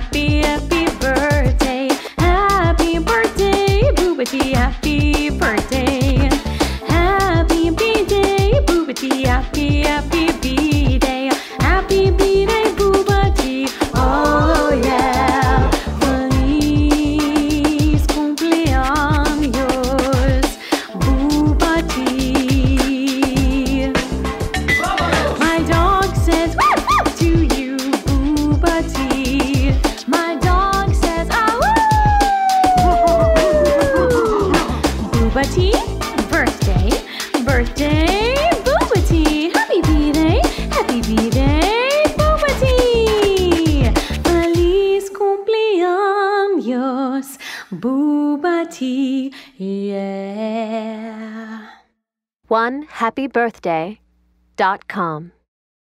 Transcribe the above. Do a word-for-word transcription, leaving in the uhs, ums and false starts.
happy, happy birthday. Happy birthday, Bhubathy, happy birthday. Happy B-Day, Bhubathy, happy, happy B-Day. Happy B-Day, Bhubathy, oh yeah. Feliz cumpleaños, Bhubathy. My dog says woo woo to you, Bhubathy. My dog says ah woo. Bhubathy, birthday, birthday, Bhubathy. Happy B-Day, happy B-Day, Bhubathy. Feliz cumpleaños, Bhubathy, yeah. one happy birthday dot com